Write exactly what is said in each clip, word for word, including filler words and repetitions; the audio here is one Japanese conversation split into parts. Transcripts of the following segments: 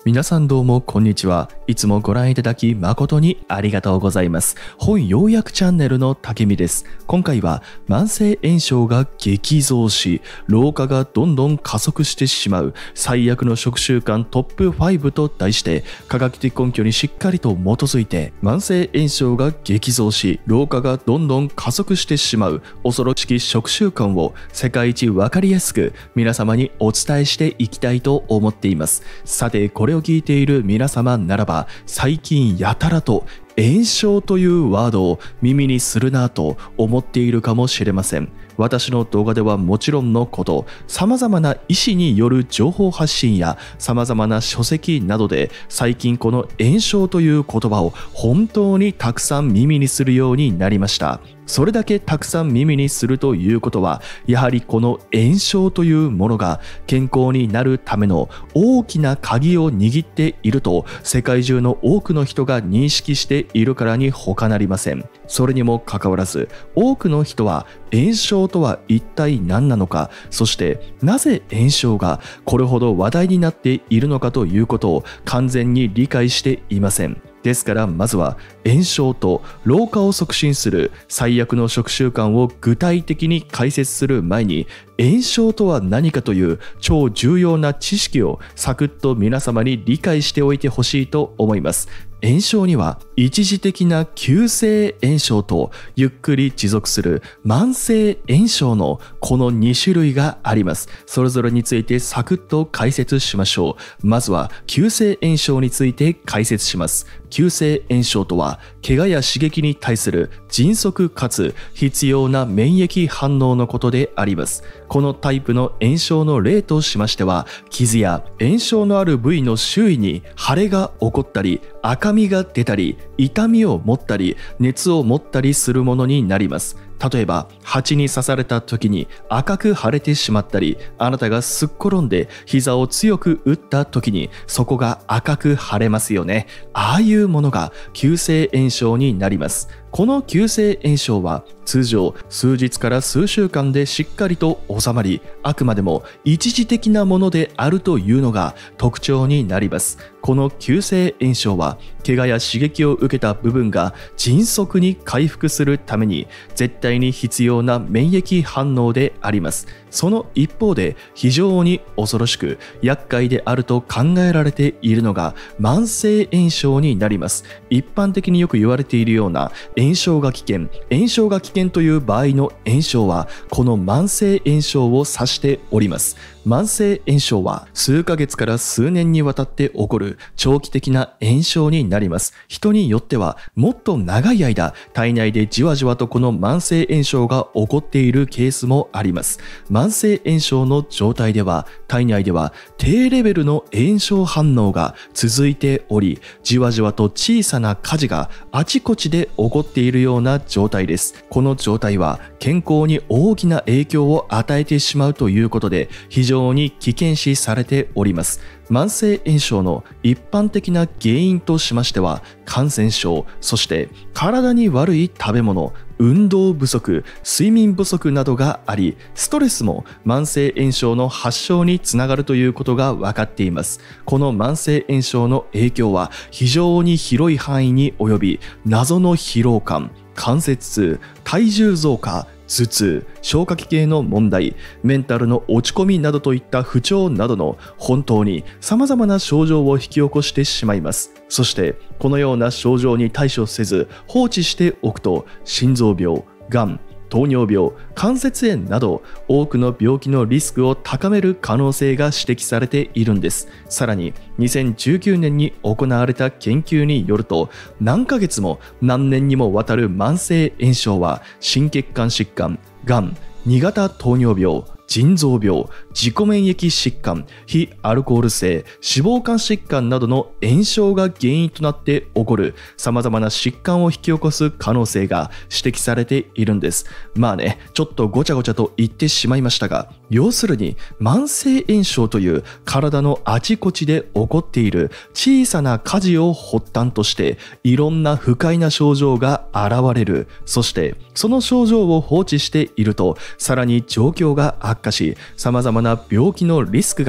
皆さんどうもこんにちは。いつもご覧いただき誠にありがとうございます。本要約チャンネルの竹見です。今回は慢性炎症が激増し、老化がどんどん加速してしまう最悪の食習慣トップファイブと題して、科学的根拠にしっかりと基づいて、慢性炎症が激増し、老化がどんどん加速してしまう恐ろしき食習慣を世界一わかりやすく皆様にお伝えしていきたいと思っています。さて、これを聞いている皆様ならば、最近やたらと炎症というワードを耳にするなと思っているかもしれません。私の動画ではもちろんのこと、様々な医師による情報発信や様々な書籍などで最近この炎症という言葉を本当にたくさん耳にするようになりました。それだけたくさん耳にするということは、やはりこの炎症というものが健康になるための大きな鍵を握っていると世界中の多くの人が認識しているからに他なりません。それにもかかわらず、多くの人は炎症とは一体何なのか、そしてなぜ炎症がこれほど話題になっているのかということを完全に理解していません。ですからまずは炎症と老化を促進する最悪の食習慣を具体的に解説する前に、炎症とは何かという超重要な知識をサクッと皆様に理解しておいてほしいと思います。炎症には一時的な急性炎症とゆっくり持続する慢性炎症のこのに種類があります。それぞれについてサクッと解説しましょう。まずは急性炎症について解説します。急性炎症とは、怪我や刺激に対する迅速かつ必要な免疫反応のことであります。このタイプの炎症の例としましては、傷や炎症のある部位の周囲に腫れが起こったり、赤みが出たり、痛みを持ったり、熱を持ったりするものになります。例えば、蜂に刺された時に赤く腫れてしまったり、あなたがすっ転んで膝を強く打った時にそこが赤く腫れますよね。ああいうものが急性炎症になります。この急性炎症は通常数日から数週間でしっかりと治まり、あくまでも一時的なものであるというのが特徴になります。この急性炎症は怪我や刺激を受けた部分が迅速に回復するために絶対に必要な免疫反応であります。その一方で非常に恐ろしく厄介であると考えられているのが慢性炎症になります。一般的によく言われているような炎症が危険、炎症が危険という場合の炎症はこの慢性炎症を指しております。慢性炎症は数ヶ月から数年にわたって起こる長期的な炎症になります。人によってはもっと長い間体内でじわじわとこの慢性炎症が起こっているケースもあります。慢性炎症の状態では体内では低レベルの炎症反応が続いており、じわじわと小さな火事があちこちで起こっているような状態です。この状態は健康に大きな影響を与えてしまうということで非常に危険視されております。慢性炎症の一般的な原因としましては、感染症、そして体に悪い食べ物、運動不足、睡眠不足などがあり、ストレスも慢性炎症の発症につながるということが分かっています。この慢性炎症の影響は非常に広い範囲に及び、謎の疲労感、関節痛、体重増加、頭痛、消化器系の問題、メンタルの落ち込みなどといった不調などの本当に様々な症状を引き起こしてしまいます。そしてこのような症状に対処せず放置しておくと、心臓病、がん、糖尿病、関節炎など多くの病気のリスクを高める可能性が指摘されているんです。さらににせんじゅうきゅうねんに行われた研究によると、何ヶ月も何年にもわたる慢性炎症は心血管疾患、がん、に型糖尿病、腎臓病、自己免疫疾患、非アルコール性脂肪肝疾患などの炎症が原因となって起こる様々な疾患を引き起こす可能性が指摘されているんです。まあね、ちょっとごちゃごちゃと言ってしまいましたが、要するに慢性炎症という体のあちこちで起こっている小さな火事を発端としていろんな不快な症状が現れる。そしてその症状を放置しているとさらに状況が悪化し、様々な病気のリスクが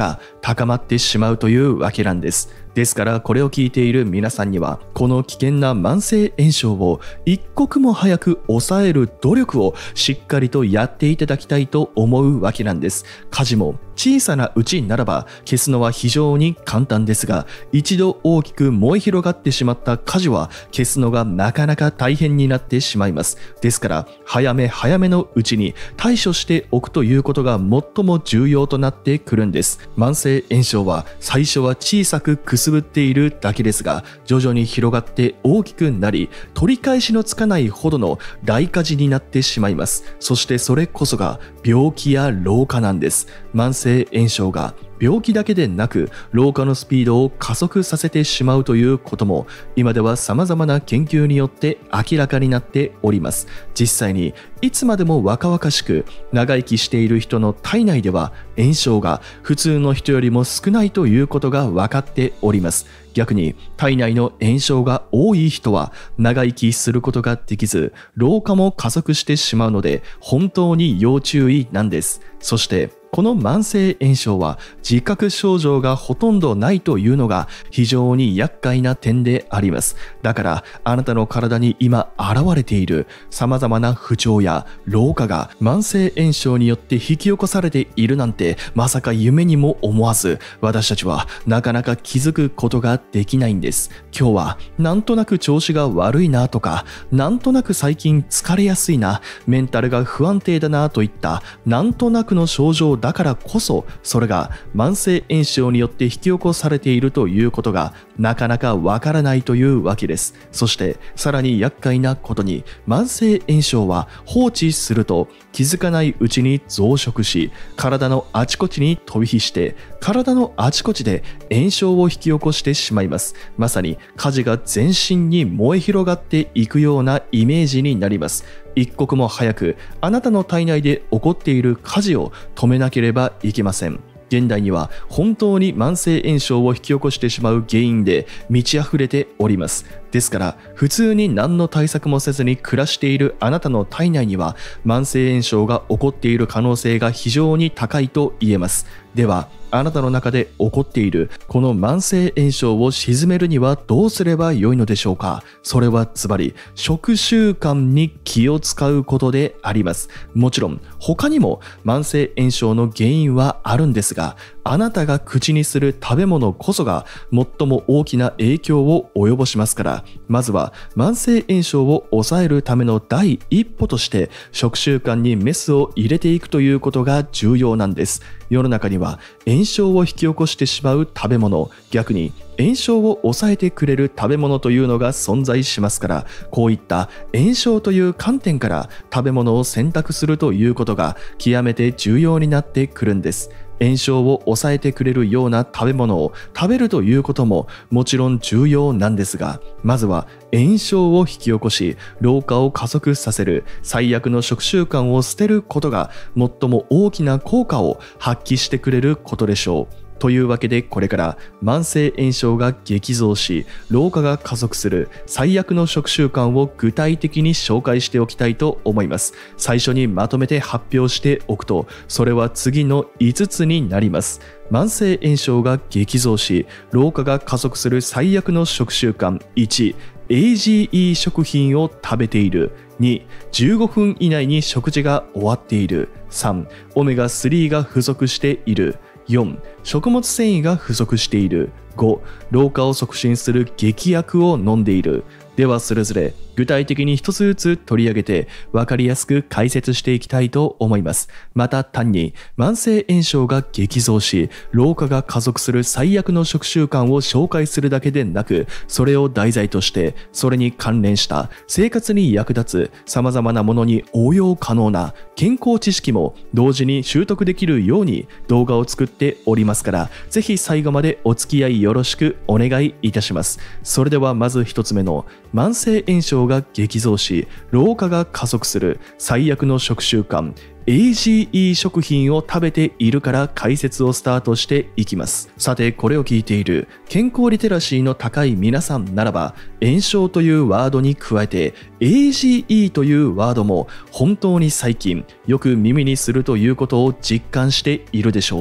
高まってしまうというわけなんです。ですからこれを聞いている皆さんにはこの危険な慢性炎症を一刻も早く抑える努力をしっかりとやっていただきたいと思うわけなんです。火事も小さなうちならば消すのは非常に簡単ですが、一度大きく燃え広がってしまった火事は消すのがなかなか大変になってしまいます。ですから早め早めのうちに対処しておくということが最も重要となってくるんです。慢性炎症は最初は小さくくすぶっているだけですが、徐々に広がって大きくなり、取り返しのつかないほどの大火事になってしまいます。そしてそれこそが病気や老化なんです。慢性炎症が病気だけでなく老化のスピードを加速させてしまうということも今では様々な研究によって明らかになっております。実際にいつまでも若々しく長生きしている人の体内では炎症が普通の人よりも少ないということが分かっております。逆に体内の炎症が多い人は長生きすることができず老化も加速してしまうので本当に要注意なんです。そしてこの慢性炎症は自覚症状がほとんどないというのが非常に厄介な点であります。だからあなたの体に今現れている様々な不調や老化が慢性炎症によって引き起こされているなんてまさか夢にも思わず、私たちはなかなか気づくことができないんです。今日はなんとなく調子が悪いなとか、なんとなく最近疲れやすいな、メンタルが不安定だなといったなんとなくの症状だからこそ、それが慢性炎症によって引き起こされているということがなかなかわからないというわけです。そしてさらに厄介なことに、慢性炎症は放置すると気づかないうちに増殖し、体のあちこちに飛び火して体のあちこちで炎症を引き起こしてしまいます。まさに火事が全身に燃え広がっていくようなイメージになります。一刻も早くあなたの体内で起こっている火事を止めなければいけません。現代には本当に慢性炎症を引き起こしてしまう原因で満ち溢れております。ですから普通に何の対策もせずに暮らしているあなたの体内には慢性炎症が起こっている可能性が非常に高いと言えます。ではあなたの中で起こっているこの慢性炎症を鎮めるにはどうすればよいのでしょうか。それはズバリ食習慣に気を使うことであります。もちろん他にも慢性炎症の原因はあるんですが、あなたが口にする食べ物こそが最も大きな影響を及ぼしますから、まずは慢性炎症を抑えるための第一歩として食習慣にメスを入れていくということが重要なんです。世の中には炎症を引き起こしてしまう食べ物、逆に炎症を抑えてくれる食べ物というのが存在しますから、こういった炎症という観点から食べ物を選択するということが極めて重要になってくるんです。炎症を抑えてくれるような食べ物を食べるということももちろん重要なんですが、まずは炎症を引き起こし老化を加速させる最悪の食習慣を捨てることが最も大きな効果を発揮してくれることでしょう。というわけでこれから慢性炎症が激増し老化が加速する最悪の食習慣を具体的に紹介しておきたいと思います。最初にまとめて発表しておくと、それは次のいつつになります。慢性炎症が激増し老化が加速する最悪の食習慣。いち、エージーイー 食品を食べている。に、じゅうごふん以内に食事が終わっている。さん、オメガスリーが不足している。よん、食物繊維が不足している。ご、老化を促進する劇薬を飲んでいる。ではそれぞれ具体的に一つずつ取り上げて分かりやすく解説していきたいと思います。また単に慢性炎症が激増し老化が加速する最悪の食習慣を紹介するだけでなく、それを題材としてそれに関連した生活に役立つ様々なものに応用可能な健康知識も同時に習得できるように動画を作っておりますから、ぜひ最後までお付き合いよろしくお願いいたします。それではまず一つ目の慢性炎症が激増し老化が加速する最悪の食習慣、 エージーイー 食品を食べているから解説をスタートしていきます。さてこれを聞いている健康リテラシーの高い皆さんならば、炎症というワードに加えて エージーイー というワードも本当に最近よく耳にするということを実感しているでしょう。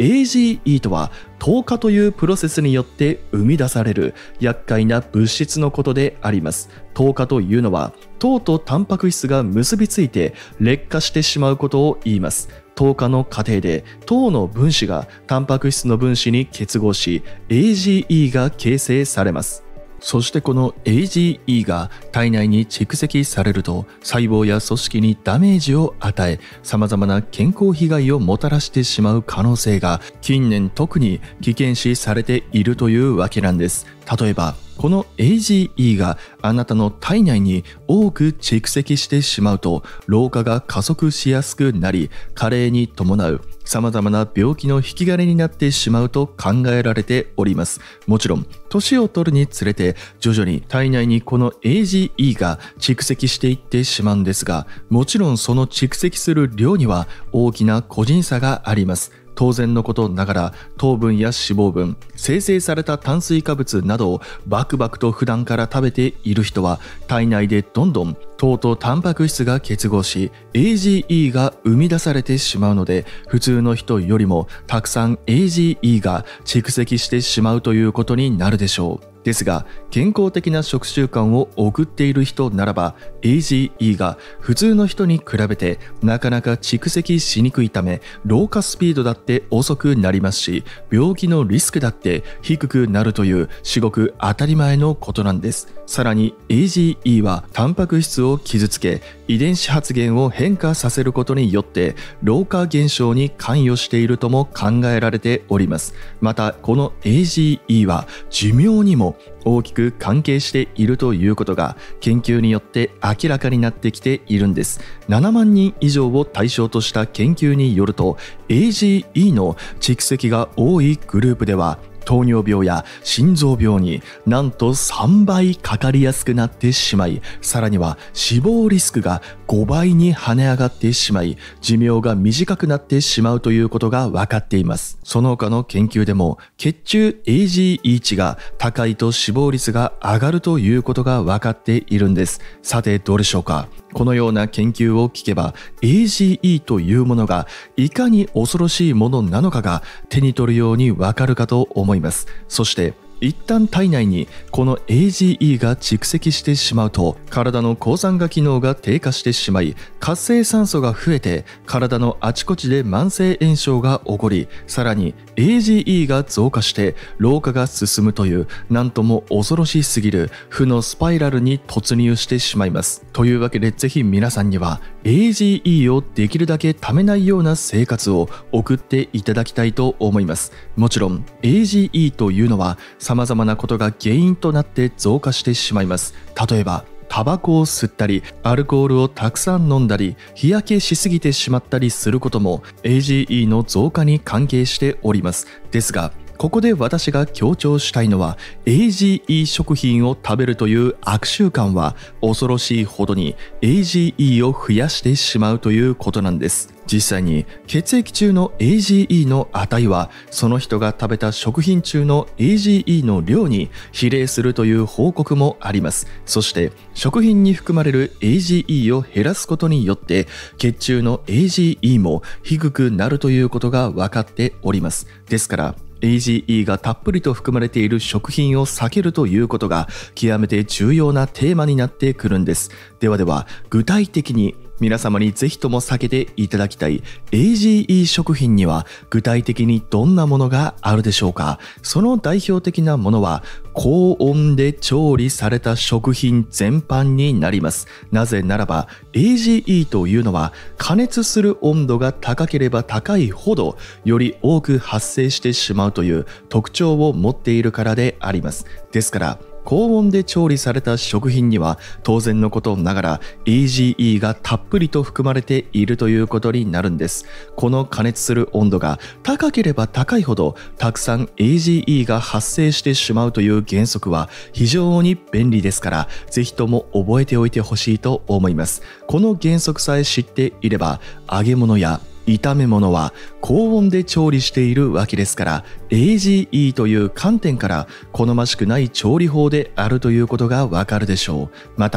エージーイー とは糖化というプロセスによって生み出される厄介な物質のことであります。糖化というのは糖とタンパク質が結びついて劣化してしまうことを言います。糖化の過程で糖の分子がタンパク質の分子に結合し エージーイー が形成されます。そしてこの エージーイー が体内に蓄積されると細胞や組織にダメージを与え、様々な健康被害をもたらしてしまう可能性が近年特に危険視されているというわけなんです。例えばこの エージーイー があなたの体内に多く蓄積してしまうと老化が加速しやすくなり、加齢に伴う様々な病気の引き金になってしまうと考えられております。もちろん年を取るにつれて徐々に体内にこの エージーイー が蓄積していってしまうんですが、もちろんその蓄積する量には大きな個人差があります。当然のことながら糖分や脂肪分、生成された炭水化物などをバクバクと普段から食べている人は体内でどんどん糖とタンパク質が結合し エージーイー が生み出されてしまうので、普通の人よりもたくさん エージーイー が蓄積してしまうということになるでしょう。ですが健康的な食習慣を送っている人ならば エージーイー が普通の人に比べてなかなか蓄積しにくいため、老化スピードだって遅くなりますし、病気のリスクだって低くなるという至極当たり前のことなんです。さらに エージーイー はタンパク質を傷つけ遺伝子発現を変化させることによって老化現象に関与しているとも考えられております。またこの エージーイー は寿命にも大きく関係しているということが研究によって明らかになってきているんです。ななまんにん以上を対象とした研究によると エージーイー の蓄積が多いグループでは糖尿病や心臓病になんとさんばいかかりやすくなってしまい、さらには死亡リスクがごばいに跳ね上がってしまい、寿命が短くなってしまうということが分かっています。その他の研究でも血中 エージーイー 値が高いと死亡率が上がるということが分かっているんです。さてどうでしょうか。このような研究を聞けば エージーイー というものがいかに恐ろしいものなのかが手に取るようにわかるかと思います。そして一旦体内にこの エージーイー が蓄積してしまうと体の抗酸化機能が低下してしまい、活性酸素が増えて体のあちこちで慢性炎症が起こり、さらに エージーイー が増加して老化が進むというなんとも恐ろしすぎる負のスパイラルに突入してしまいます。というわけでぜひ皆さんには エージーイー をできるだけためないような生活を送っていただきたいと思います。もちろん エージーイー というのは様々なことが原因となって増加してしまいます。例えばタバコを吸ったりアルコールをたくさん飲んだり日焼けしすぎてしまったりすることも エージーイー の増加に関係しております。ですがここで私が強調したいのは エージーイー 食品を食べるという悪習慣は恐ろしいほどに エージーイー を増やしてしまうということなんです。実際に血液中の エージーイー の値はその人が食べた食品中の エージーイー の量に比例するという報告もあります。そして食品に含まれる エージーイー を減らすことによって血中の エージーイー も低くなるということが分かっております。ですからエージーイー がたっぷりと含まれている食品を避けるということが極めて重要なテーマになってくるんです。ではでは具体的に皆様にぜひとも避けていただきたい エージーイー 食品には具体的にどんなものがあるでしょうか。その代表的なものは高温で調理された食品全般になります。なぜならば エージーイー というのは加熱する温度が高ければ高いほどより多く発生してしまうという特徴を持っているからであります。ですから高温で調理された食品には当然のことながら エージーイー がたっぷりと含まれているということになるんです。この加熱する温度が高ければ高いほどたくさん エージーイー が発生してしまうという原則は非常に便利ですから、ぜひとも覚えておいてほしいと思います。この原則さえ知っていれば揚げ物や炒め物は高温で調理しているわけですから エージーイー という観点から好ましくない調理法であるということがわかるでしょう。また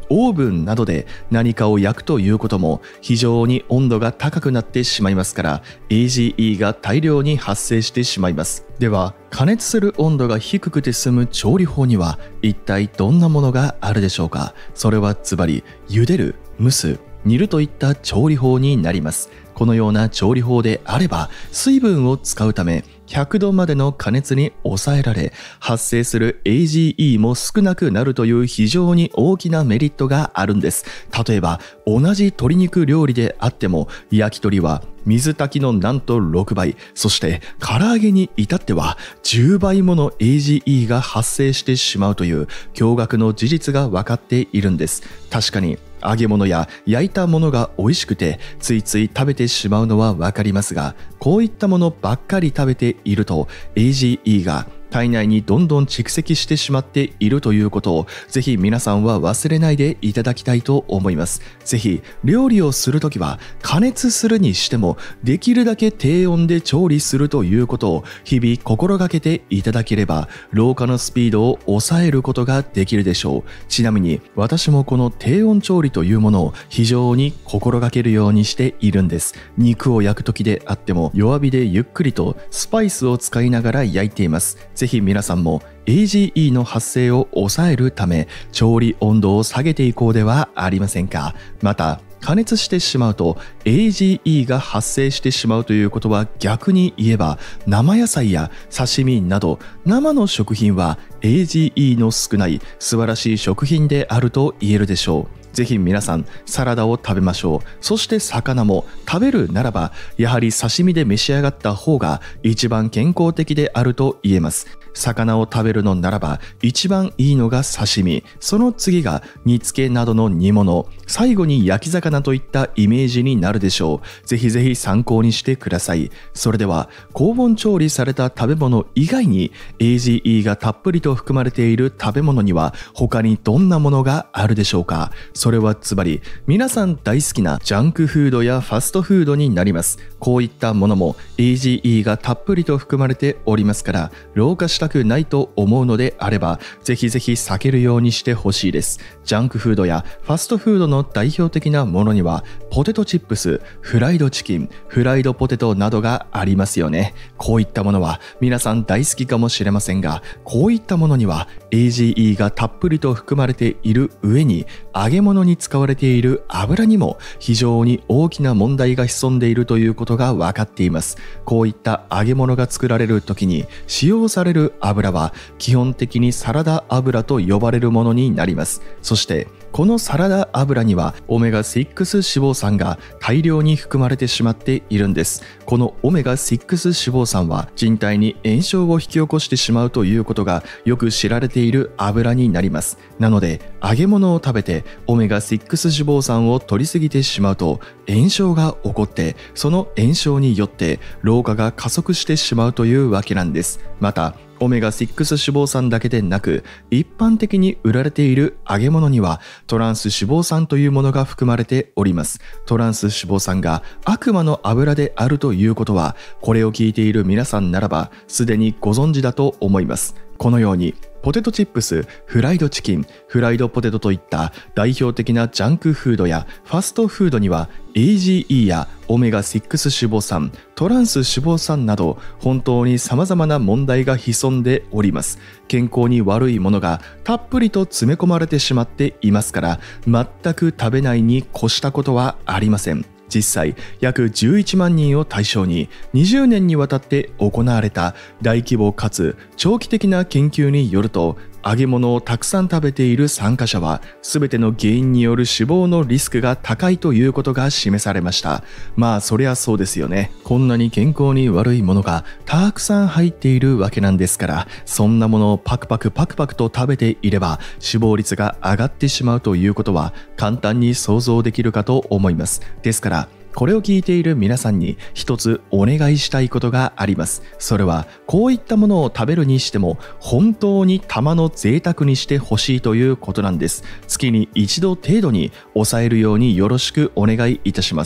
オーブンなどで何かを焼くということも非常に温度が高くなってしまいますから エージーイー が大量に発生してしまいます。では加熱する温度が低くて済む調理法には一体どんなものがあるでしょうか。それはズバリ茹でる、蒸す、煮るといった調理法になります。このような調理法であれば水分を使うためひゃくどまでの加熱に抑えられ発生する エージーイー も少なくなるという非常に大きなメリットがあるんです。例えば同じ鶏肉料理であっても焼き鳥は水炊きのなんとろくばい、そして唐揚げに至ってはじゅうばいもの エージーイー が発生してしまうという驚愕の事実が分かっているんです。確かに揚げ物や焼いたものが美味しくてついつい食べてしまうのはわかりますが、こういったものばっかり食べていると エージーイー が体内にどんどん蓄積してしまっているということをぜひ皆さんは忘れないでいただきたいと思います。ぜひ料理をするときは加熱するにしてもできるだけ低温で調理するということを日々心がけていただければ老化のスピードを抑えることができるでしょう。ちなみに私もこの低温調理というものを非常に心がけるようにしているんです。肉を焼くときであっても弱火でゆっくりとスパイスを使いながら焼いています。ぜひ皆さんも エージーイー の発生を抑えるため調理温度を下げていこうではありませんか。また加熱してしまうと エージーイー が発生してしまうということは逆に言えば生野菜や刺身など生の食品は エージーイー の少ない素晴らしい食品であると言えるでしょう。ぜひ皆さんサラダを食べましょう。そして魚も食べるならばやはり刺身で召し上がった方が一番健康的であると言えます。魚を食べるのならば一番いいのが刺身、その次が煮付けなどの煮物、最後に焼き魚といったイメージになるでしょう。ぜひぜひ参考にしてください。それでは高温調理された食べ物以外に エージーイー がたっぷりと含まれている食べ物には他にどんなものがあるでしょうか。それはつまり皆さん大好きなジャンクフードやファストフードになります。こういったものも エージーイー がたっぷりと含まれておりますから老化したくないと思うのであればぜひぜひ避けるようにしてほしいです。ジャンクフードやファストフードの代表的なものにはポテトチップス、フライドチキン、フライドポテトなどがありますよね。こういったものは皆さん大好きかもしれませんが、こういったものには エージーイー がたっぷりと含まれている上に揚げ物に使われている油にも非常に大きな問題が潜んでいるということが分かっています。こういった揚げ物が作られる時に使用される油は基本的にサラダ油と呼ばれるものになります。そしてこのサラダ油にはオメガろく脂肪酸が大量に含まれてしまっているんです。このオメガろく脂肪酸は人体に炎症を引き起こしてしまうということがよく知られている油になります。なので揚げ物を食べてオメガろく脂肪酸を摂りすぎてしまうと炎症が起こってその炎症によって老化が加速してしまうというわけなんです。またオメガろく脂肪酸だけでなく一般的に売られている揚げ物にはトランス脂肪酸というものが含まれております。トランス脂肪酸が悪魔の油であるということはこれを聞いている皆さんならばすでにご存知だと思います。このようにポテトチップス、フライドチキン、フライドポテトといった代表的なジャンクフードやファストフードには エージーイー やオメガろく脂肪酸、トランス脂肪酸など本当に様々な問題が潜んでおります。健康に悪いものがたっぷりと詰め込まれてしまっていますから全く食べないに越したことはありません。実際約じゅういちまんにんを対象ににじゅうねんにわたって行われた大規模かつ長期的な研究によると揚げ物をたくさん食べている参加者は全ての原因による死亡のリスクが高いということが示されました。まあそりゃそうですよね。こんなに健康に悪いものがたくさん入っているわけなんですから、そんなものをパクパクパクパクと食べていれば死亡率が上がってしまうということは簡単に想像できるかと思います。ですからこれを聞いている皆さんに一つお願いしたいことがあります。それはこういったものを食べるにしても本当に玉の贅沢にしてほしいということなんです。月に一度程度に抑えるようによろしくお願いいたします。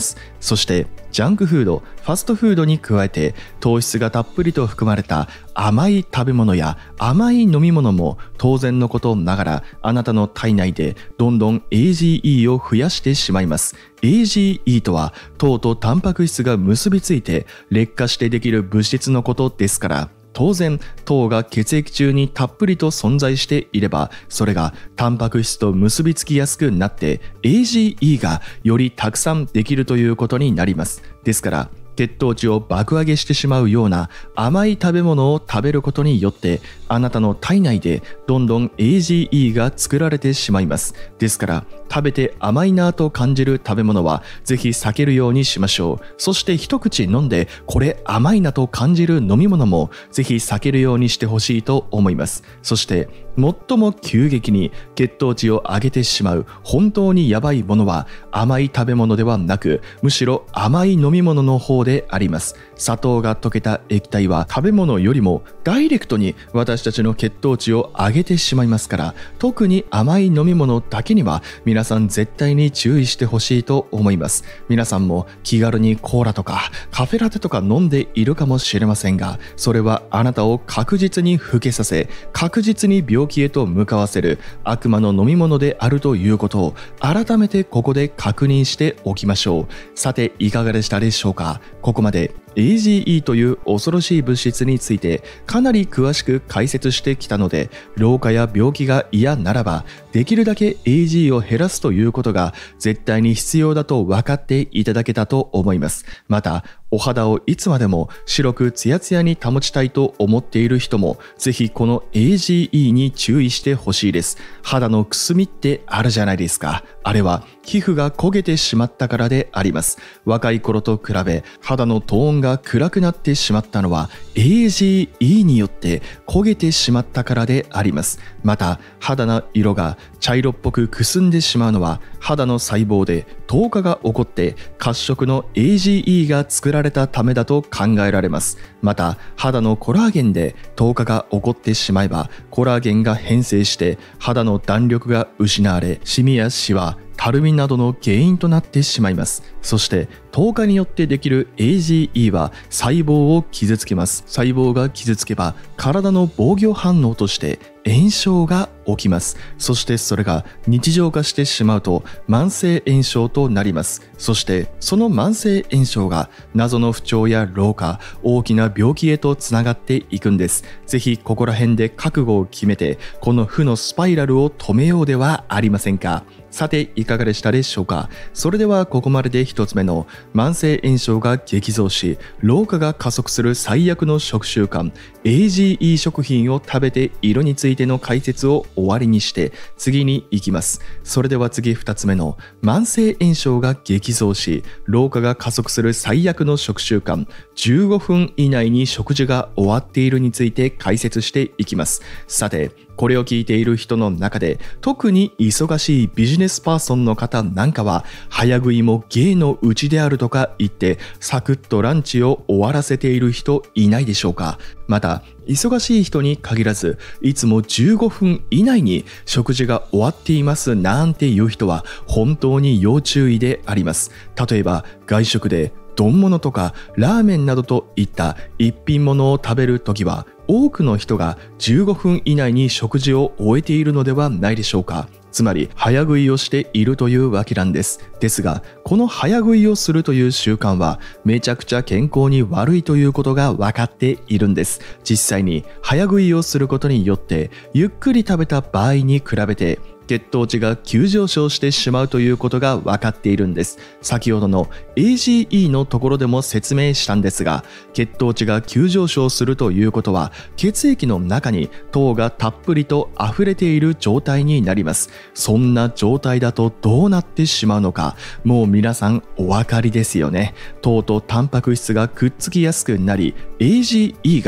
そしてジャンクフード、ファストフードに加えて糖質がたっぷりと含まれた甘い食べ物や甘い飲み物も当然のことながらあなたの体内でどんどん エージーイー を増やしてしまいます。エージーイー とは糖とタンパク質が結びついて劣化してできる物質のことですから、当然糖が血液中にたっぷりと存在していれば、それがタンパク質と結びつきやすくなって エージーイー がよりたくさんできるということになります。ですから血糖値を爆上げしてしまうような甘い食べ物を食べることによってあなたの体内でどんどん エージーイー が作られてしまいます。ですから食べて甘いなと感じる食べ物はぜひ避けるようにしましょう。そして一口飲んでこれ甘いなと感じる飲み物もぜひ避けるようにしてほしいと思います。そして最も急激に血糖値を上げてしまう本当にやばいものは甘い食べ物ではなく、むしろ甘い飲み物の方であります。砂糖が溶けた液体は食べ物よりもダイレクトに私たちの血糖値を上げてしまいますから、特に甘い飲み物だけには皆さん絶対に注意してほしいと思います。皆さんも気軽にコーラとかカフェラテとか飲んでいるかもしれませんが、それはあなたを確実に老けさせ確実に病気へと向かわせる悪魔の飲み物であるということを改めてここで確認しておきましょう。さていかがでしたでしょうか。ここまでエージーイー という恐ろしい物質についてかなり詳しく解説してきたので、老化や病気が嫌ならばできるだけ エージー を減らすということが絶対に必要だと分かっていただけたと思います。またお肌をいつまでも白くツヤツヤに保ちたいと思っている人もぜひこの エージーイー に注意してほしいです。肌のくすみってあるじゃないですか。あれは皮膚が焦げてしまったからであります。若い頃と比べ肌のトーンが暗くなってしまったのは エージーイー によって焦げてしまったからであります。また肌の色が茶色っぽくくすんでしまうのは肌の細胞で糖化が起こって褐色の エージーイー が作られたためだと考えられます。また肌のコラーゲンで糖化が起こってしまえばコラーゲンが変性して肌の弾力が失われシミやシワ、たるみなどの原因となってしまいます。そして糖化によってできる エージーイー は細胞を傷つけます。細胞が傷つけば体の防御反応として炎症が起きます。そしてそれが日常化してしまうと慢性炎症となります。そしてその慢性炎症が謎の不調や老化、大きな病気へとつながっていくんです。ぜひここら辺で覚悟を決めてこの負のスパイラルを止めようではありませんか。さていかがでしたでしょうか。それではここまでで一つ目の慢性炎症が激増し老化が加速する最悪の食習慣 エージーイー 食品を食べているについての解説を終わりにして次に行きます。それでは次二つ目の慢性炎症が激増し老化が加速する最悪の食習慣じゅうごふん以内に食事が終わっているについて解説していきます。さてこれを聞いている人の中で特に忙しいビジネスパーソンの方なんかは早食いも芸のうちであるとか言ってサクッとランチを終わらせている人いないでしょうか。また忙しい人に限らずいつもじゅうごふん以内に食事が終わっていますなんていう人は本当に要注意であります。例えば外食で丼物とかラーメンなどといった一品物を食べるときは多くの人がじゅうごふん以内に食事を終えているのではないでしょうか。つまり早食いをしているというわけなんです。ですがこの早食いをするという習慣はめちゃくちゃ健康に悪いということが分かっているんです。実際に早食いをすることによってゆっくり食べた場合に比べて血糖値が急上昇してしまうということが分かっているんです。先ほどの エージーイー のところでも説明したんですが、血糖値が急上昇するということは血液の中に糖がたっぷりと溢れている状態になります。そんな状態だとどうなってしまうのか、もう皆さんお分かりですよね。糖とタンパク質がくっつきやすくなり エージーイー が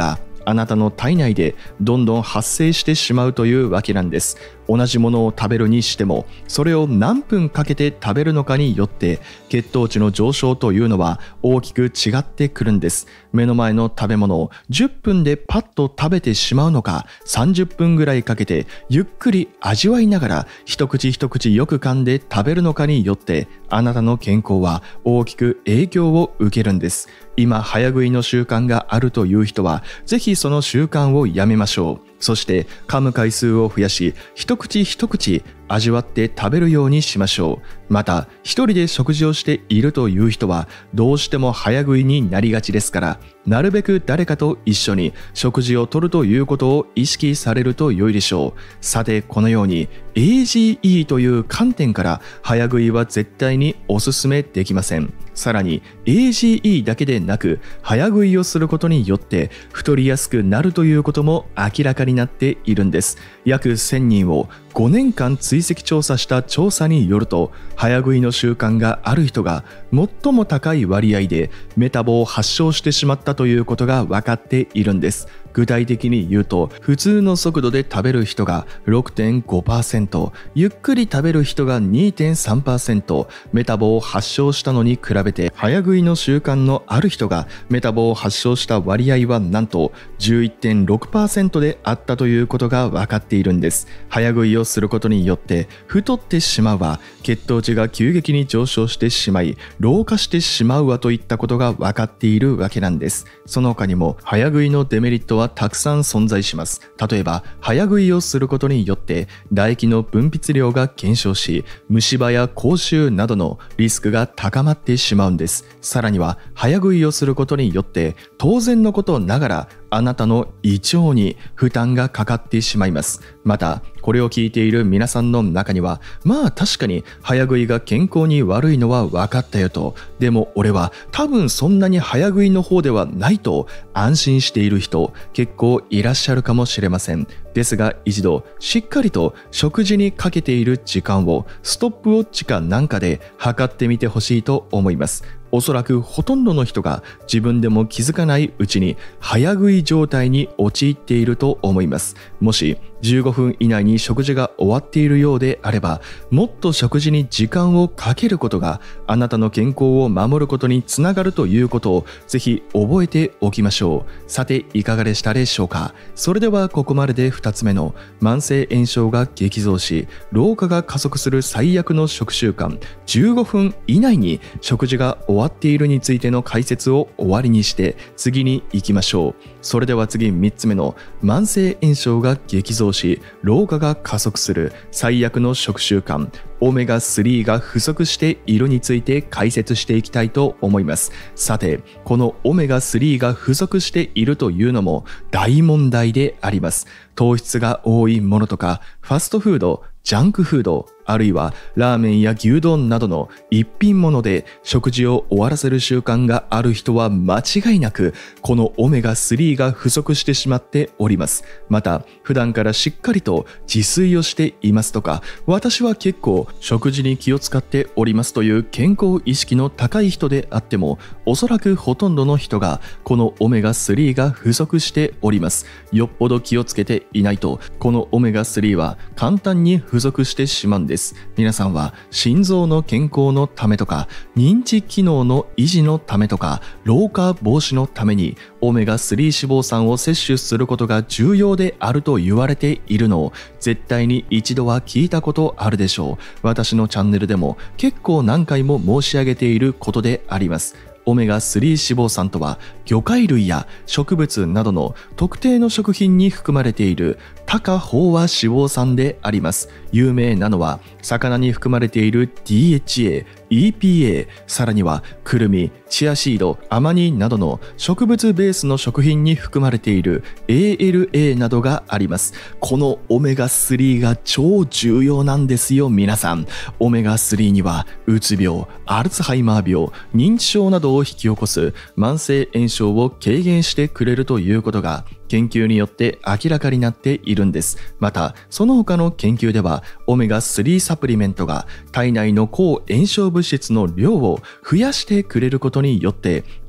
あなたの体内でどんどん発生してしまうというわけなんです。同じものを食べるにしても、それを何分かけて食べるのかによって血糖値の上昇というのは大きく違ってくるんです。目の前の食べ物をじゅっぷんでパッと食べてしまうのか、さんじゅっぷんぐらいかけてゆっくり味わいながら一口一口よく噛んで食べるのかによって、あなたの健康は大きく影響を受けるんです。今早食いの習慣があるという人は、ぜひその習慣をやめましょう。そして噛む回数を増やし、一口一口味わって食べるようにしましょう。また一人で食事をしているという人は、どうしても早食いになりがちですから、なるべく誰かと一緒に食事をとるということを意識されると良いでしょう。さて、このように エージーイー という観点から早食いは絶対におすすめできません。さらに エージーイー だけでなく、早食いをすることによって太りやすくなるということも明らかになっているんです。約せんにんをごねんかん追跡調査した調査によると、早食いの習慣がある人が最も高い割合でメタボを発症してしまったということが分かっているんです。具体的に言うと、普通の速度で食べる人が ろくてんごパーセント、ゆっくり食べる人が にてんさんパーセント、メタボを発症したのに比べて、早食いの習慣のある人がメタボを発症した割合はなんと じゅういってんろくパーセント であったということが分かっているんです。早食いをすることによって太ってしまうわ、血糖値が急激に上昇してしまい老化してしまうわといったことが分かっているわけなんです。その他にも早食いのデメリットはたくさん存在します。例えば早食いをすることによって唾液の分泌量が減少し、虫歯や口臭などのリスクが高まってしまうんです。さらには早食いをすることによって当然のことながらあなたの胃腸に負担がかかってしまいます。またこれを聞いている皆さんの中には、まあ確かに早食いが健康に悪いのは分かったよと、でも俺は多分そんなに早食いの方ではないと安心している人結構いらっしゃるかもしれません。ですが一度しっかりと食事にかけている時間をストップウォッチかなんかで測ってみてほしいと思います。おそらくほとんどの人が自分でも気づかないうちに早食い状態に陥っていると思います。もしじゅうごふん以内に食事が終わっているようであれば、もっと食事に時間をかけることがあなたの健康を守ることにつながるということをぜひ覚えておきましょう。さていかがでしたでしょうか。それではここまででふたつめの慢性炎症が激増し老化が加速する最悪の食習慣、じゅうごふん以内に食事が終わっているについての解説を終わりにして次に行きましょう。それでは次みっつめの慢性炎症が激増し老化が加速する最悪の食習慣、オメガスリーが不足しているについて解説していきたいと思います。さてこのオメガスリーが不足しているというのも大問題であります。糖質が多いものとかファストフード、ジャンクフード、あるいはラーメンや牛丼などの一品物で食事を終わらせる習慣がある人は間違いなくこのオメガスリーが不足してしまっております。また普段からしっかりと自炊をしていますとか、私は結構食事に気を使っておりますという健康意識の高い人であっても、おそらくほとんどの人がこのオメガスリーが不足しております。よっぽど気をつけていないとこのオメガスリーは簡単に不足してしまうんです。皆さんは心臓の健康のためとか認知機能の維持のためとか老化防止のためにオメガスリー脂肪酸を摂取することが重要であると言われているのを絶対に一度は聞いたことあるでしょう。私のチャンネルでも結構何回も申し上げていることであります。オメガスリー脂肪酸とは魚介類や植物などの特定の食品に含まれている多価飽和脂肪酸であります。有名なのは魚に含まれている ディーエイチエー、イーピーエー、さらにはくるみ、チアシード、アマニなどの植物ベースの食品に含まれている エーエルエー などがあります。このオメガスリーが超重要なんですよ皆さん。オメガスリーにはうつ病、アルツハイマー病、認知症などを引き起こす慢性炎症を軽減してくれるということが研究によって明らかになっているんです。またその他の研究ではオメガスリーサプリメントが体内の抗炎症物質の量を増やしてくれることによって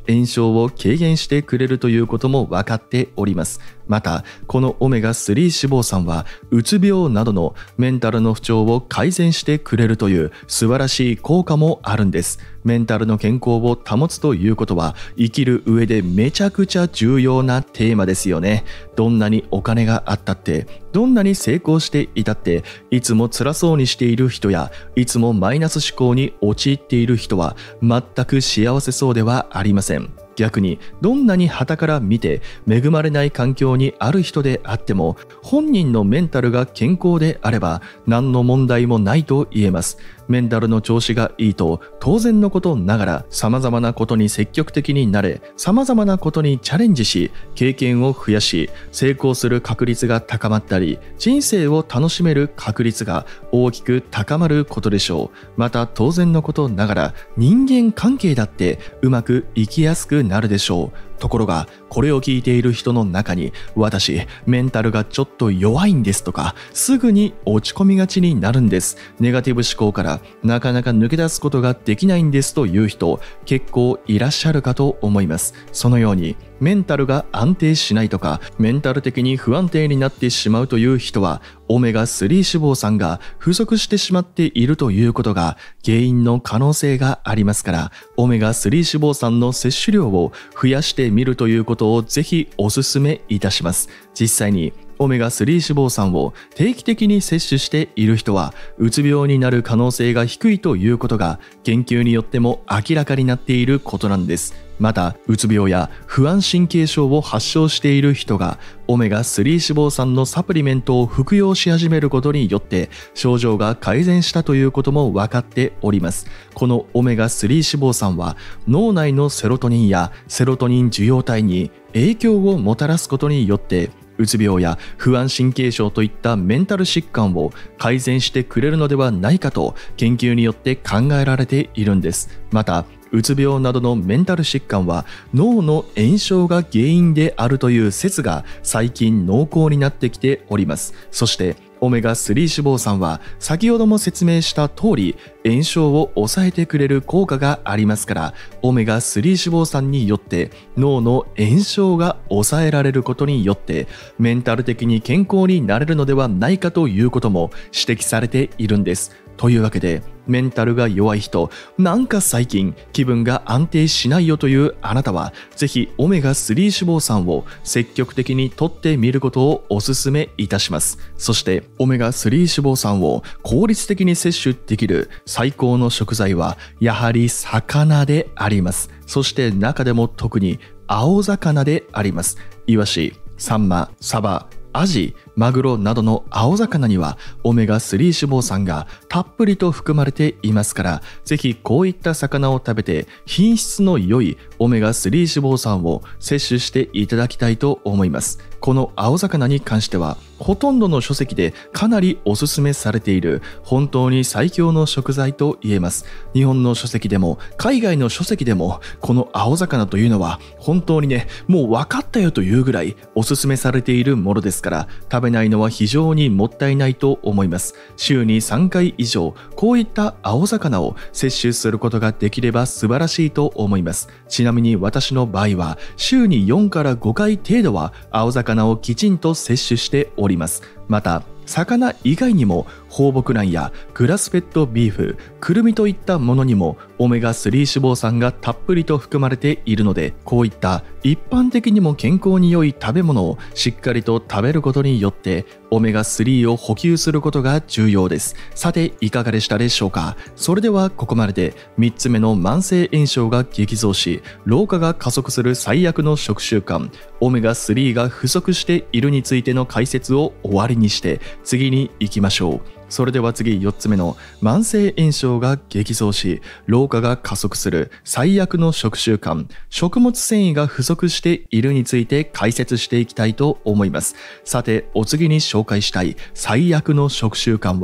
炎症を軽減してくれるということも分かっております。またこのオメガスリー脂肪酸はうつ病などのメンタルの不調を改善してくれるという素晴らしい効果もあるんです。メンタルの健康を保つということは生きる上でめちゃくちゃ重要なテーマですよね。どんなにお金があったって、どんなに成功していたって、いつも辛そうにしている人やいつもマイナス思考に陥っている人は全く幸せそうではありません。逆にどんなに傍から見て恵まれない環境にある人であっても、本人のメンタルが健康であれば何の問題もないと言えます。メンタルの調子がいいと当然のことながら様々なことに積極的になれ、様々なことにチャレンジし、経験を増やし、成功する確率が高まったり、人生を楽しめる確率が大きく高まることでしょう。また当然のことながら人間関係だってうまくいきやすくなるでしょう。ところがこれを聞いている人の中に、私メンタルがちょっと弱いんですとか、すぐに落ち込みがちになるんです、ネガティブ思考からなかなか抜け出すことができないんですという人結構いらっしゃるかと思います。そのようにメンタルが安定しないとか、メンタル的に不安定になってしまうという人はオメガスリー脂肪酸が不足してしまっているということが原因の可能性がありますから、オメガスリー脂肪酸の摂取量を増やしてみるということをぜひお勧めいたします。実際にオメガスリー脂肪酸を定期的に摂取している人はうつ病になる可能性が低いということが研究によっても明らかになっていることなんです。またうつ病や不安神経症を発症している人がオメガスリー脂肪酸のサプリメントを服用し始めることによって症状が改善したということも分かっております。このオメガスリー脂肪酸は脳内のセロトニンやセロトニン受容体に影響をもたらすことによってうつ病や不安神経症といったメンタル疾患を改善してくれるのではないかと研究によって考えられているんです。またうつ病などのメンタル疾患は脳の炎症が原因であるという説が最近濃厚になってきております。そしてオメガスリー脂肪酸は先ほども説明した通り炎症を抑えてくれる効果がありますから、オメガスリー脂肪酸によって脳の炎症が抑えられることによってメンタル的に健康になれるのではないかということも指摘されているんです。というわけでメンタルが弱い人、なんか最近気分が安定しないよというあなたはぜひオメガスリー脂肪酸を積極的に摂ってみることをお勧めいたします。そしてオメガスリー脂肪酸を効率的に摂取できる最高の食材はやはり魚であります。そして中でも特に青魚であります。イワシ、サンマ、サバ、アジ、マグロなどの青魚にはオメガスリー脂肪酸がたっぷりと含まれていますから、ぜひこういった魚を食べて品質の良いオメガスリー脂肪酸を摂取していただきたいと思います。この青魚に関してはほとんどの書籍でかなりおすすめされている本当に最強の食材と言えます。日本の書籍でも海外の書籍でもこの青魚というのは本当にね、もう分かったよというぐらいおすすめされているものですから、食べないのは非常にもったいないと思います。週にさんかい以上こういった青魚を摂取することができれば素晴らしいと思います。ちなみに私の場合は週によんからごかい程度は青魚をきちんと摂取しております。また魚以外にも放牧卵やグラスフェッドビーフ、くるみといったものにもオメガスリー脂肪酸がたっぷりと含まれているので、こういった一般的にも健康に良い食べ物をしっかりと食べることによってオメガスリーを補給することが重要です。さていかがでしたでしょうか。それではここまででみっつめの慢性炎症が激増し老化が加速する最悪の食習慣オメガスリーが不足しているについての解説を終わりにして次に行きましょう。それでは次よっつめの慢性炎症が激増し老化が加速する最悪の食習慣食物繊維が不足しているについて解説していきたいと思います。さてお次に紹介したい最悪の食習慣は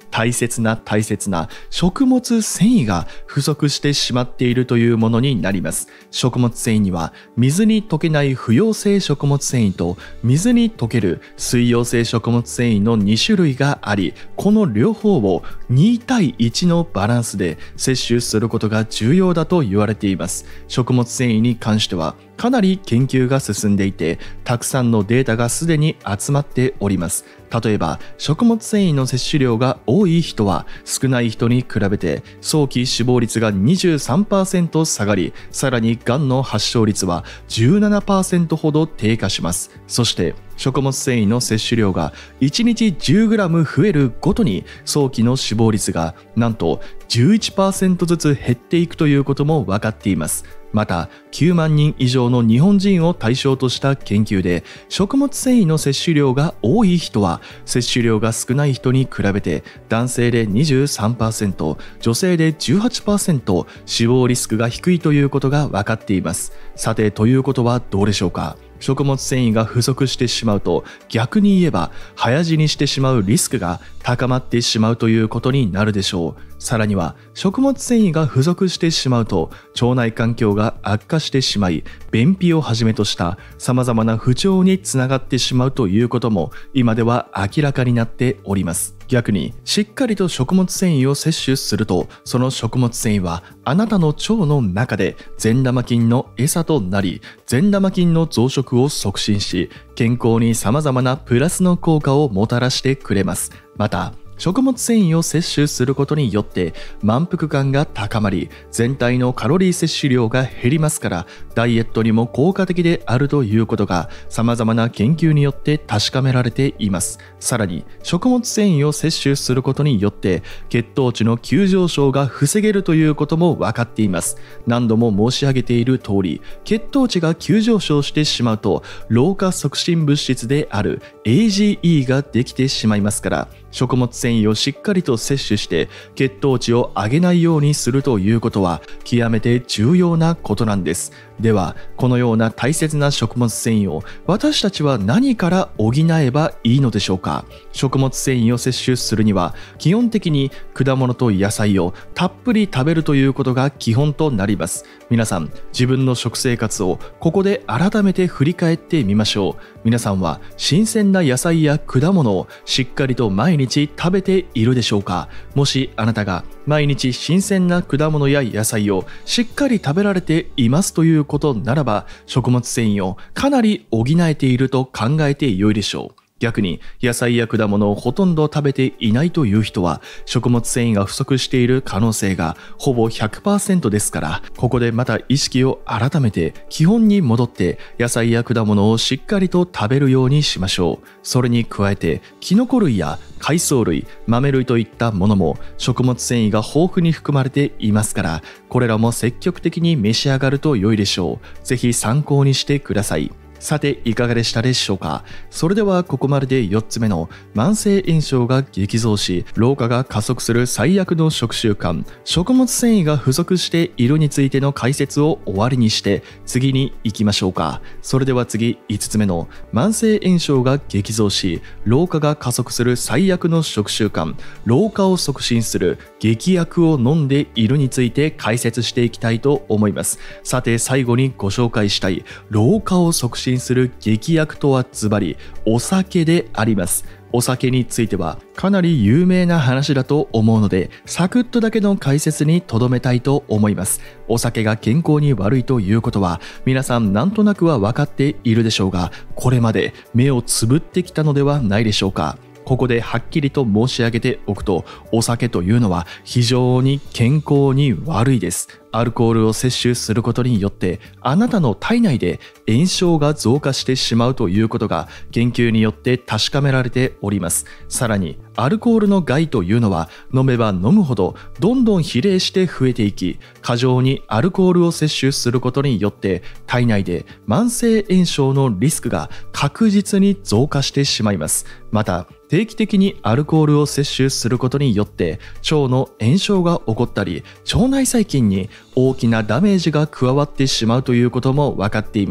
大切な大切な食物繊維が不足してしまっているというものになります。食物繊維には水に溶けない不溶性食物繊維と水に溶ける水溶性食物繊維のに種類があり、この両方をにたいいちのバランスで摂取することが重要だと言われています。食物繊維に関してはかなり研究が進んでいて、たくさんのデータがすでに集まっております。例えば食物繊維の摂取量が多い人は少ない人に比べて早期死亡率が にじゅうさんパーセント 下がり、さらにがんの発症率は じゅうななパーセント ほど低下します。そして食物繊維の摂取量がいちにち じゅうグラム 増えるごとに早期の死亡率がなんと じゅういちパーセント ずつ減っていくということも分かっています。またきゅうまんにん以上の日本人を対象とした研究で、食物繊維の摂取量が多い人は摂取量が少ない人に比べて男性で にじゅうさんパーセント、女性で じゅうはちパーセント 死亡リスクが低いということが分かっています。さて、ということはどうでしょうか。食物繊維が不足してしまうと、逆に言えば早死にしてしまうリスクが高まってしまうということになるでしょう。さらには食物繊維が不足してしまうと腸内環境が悪化してしまい、便秘をはじめとした様々な不調につながってしまうということも今では明らかになっております。逆にしっかりと食物繊維を摂取すると、その食物繊維はあなたの腸の中で善玉菌の餌となり、善玉菌の増殖を促進し、健康に様々なプラスの効果をもたらしてくれます。また食物繊維を摂取することによって満腹感が高まり、全体のカロリー摂取量が減りますから、ダイエットにも効果的であるということが様々な研究によって確かめられています。さらに食物繊維を摂取することによって血糖値の急上昇が防げるということも分かっています。何度も申し上げている通り、血糖値が急上昇してしまうと老化促進物質である エージーイー ができてしまいますから、食物繊維をしっかりと摂取して血糖値を上げないようにするということは極めて重要なことなんです。ではこのような大切な食物繊維を私たちは何から補えばいいのでしょうか。食物繊維を摂取するには基本的に果物と野菜をたっぷり食べるということが基本となります。皆さん自分の食生活をここで改めて振り返ってみましょう。皆さんは新鮮な野菜や果物をしっかりと毎日食べているでしょうか。もしあなたが毎日新鮮な果物や野菜をしっかり食べられていますということならば、食物繊維をかなり補えていると考えてよいでしょう。逆に野菜や果物をほとんど食べていないという人は食物繊維が不足している可能性がほぼ ひゃくパーセント ですから、ここでまた意識を改めて基本に戻って野菜や果物をしっかりと食べるようにしましょう。それに加えてキノコ類や海藻類、豆類といったものも食物繊維が豊富に含まれていますから、これらも積極的に召し上がると良いでしょう。ぜひ参考にしてください。さていかがでしたでしょうか。それではここまででよっつめの慢性炎症が激増し老化が加速する最悪の食習慣、食物繊維が不足しているについての解説を終わりにして次に行きましょうか。それでは次いつつめの慢性炎症が激増し老化が加速する最悪の食習慣、老化を促進する劇薬を飲んでいるについて解説していきたいと思います。さて最後にご紹介したい老化を促進する劇薬とはズバリお酒であります。お酒についてはかなり有名な話だと思うので、サクッとだけの解説にとどめたいと思います。お酒が健康に悪いということは皆さんなんとなくは分かっているでしょうが、これまで目をつぶってきたのではないでしょうか。ここではっきりと申し上げておくと、お酒というのは非常に健康に悪いです。アルコールを摂取することによってあなたの体内で炎症が増加してしまうということが研究によって確かめられております。さらにアルコールの害というのは飲めば飲むほどどんどん比例して増えていき、過剰にアルコールを摂取することによって体内で慢性炎症のリスクが確実に増加してしまいます。また定期的にアルコールを摂取することによって腸の炎症が起こったり、腸内細菌に大きなダメージが加わってしまうということも分かっています。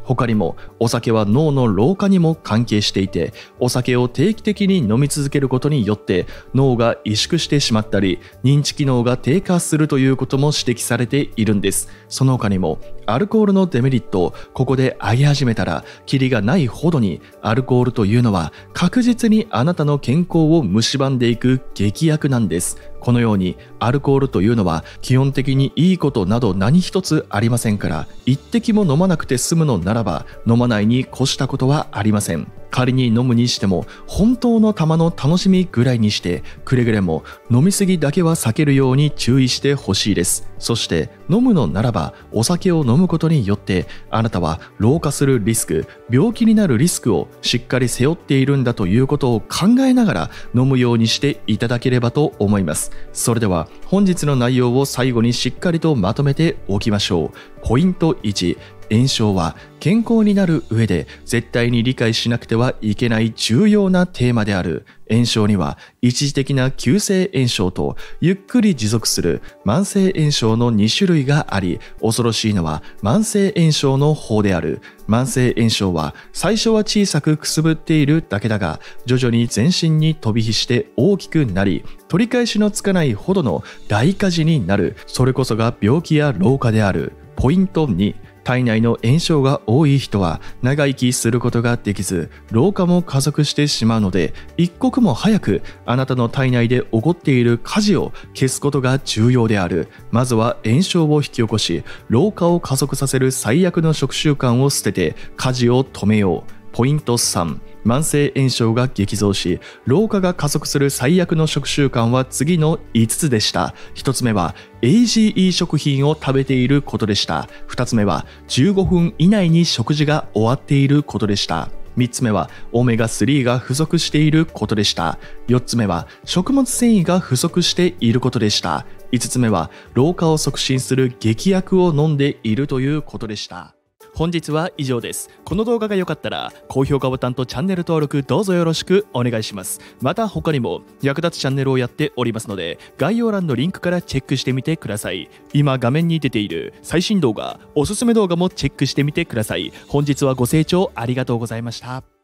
他にもお酒は脳の老化にも関係していて、お酒を定期的に飲み続けることによって脳が萎縮してしまったり認知機能が低下するということも指摘されているんです。その他にもアルコールのデメリットをここで挙げ始めたらキリがないほどに、アルコールというのは確実にあなたの健康を蝕んでいく劇薬なんです。このようにアルコールというのは基本的にいいことなど何一つありませんから、一滴も飲まなくて済むのならば飲まないに越したことはありません。仮に飲むにしても本当の玉の楽しみぐらいにして、くれぐれも飲みすぎだけは避けるように注意してほしいです。そして飲むのならばお酒を飲むことによってあなたは老化するリスク、病気になるリスクをしっかり背負っているんだということを考えながら飲むようにしていただければと思います。それでは本日の内容を最後にしっかりとまとめておきましょう。ポイントいち、炎症は健康になる上で絶対に理解しなくてはいけない重要なテーマである。炎症には一時的な急性炎症とゆっくり持続する慢性炎症のに種類があり、恐ろしいのは慢性炎症の方である。慢性炎症は最初は小さくくすぶっているだけだが、徐々に全身に飛び火して大きくなり、取り返しのつかないほどの大火事になる。それこそが病気や老化である。ポイントに、体内の炎症が多い人は長生きすることができず、老化も加速してしまうので、一刻も早くあなたの体内で起こっている火事を消すことが重要である。まずは炎症を引き起こし、老化を加速させる最悪の食習慣を捨てて火事を止めよう。ポイントさん、慢性炎症が激増し老化が加速する最悪の食習慣は次のいつつでした。ひとつめは エージーイー 食品を食べていることでした。ふたつめはじゅうごふん以内に食事が終わっていることでした。みっつめはオメガスリーが不足していることでした。よっつめは食物繊維が不足していることでした。いつつめは老化を促進する劇薬を飲んでいるということでした。本日は以上です。この動画が良かったら高評価ボタンとチャンネル登録どうぞよろしくお願いします。また他にも役立つチャンネルをやっておりますので、概要欄のリンクからチェックしてみてください。今画面に出ている最新動画、おすすめ動画もチェックしてみてください。本日はご清聴ありがとうございました。